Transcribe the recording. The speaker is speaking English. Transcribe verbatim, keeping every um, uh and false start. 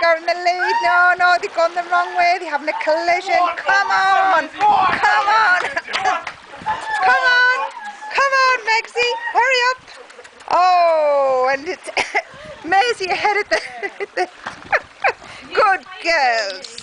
are in the lead. No, no, they've gone the wrong way. They're having a collision. Come on. Come on. Come on. Come on, Megsie. Hurry up. Oh, and it's Maisie ahead of the... Good girls.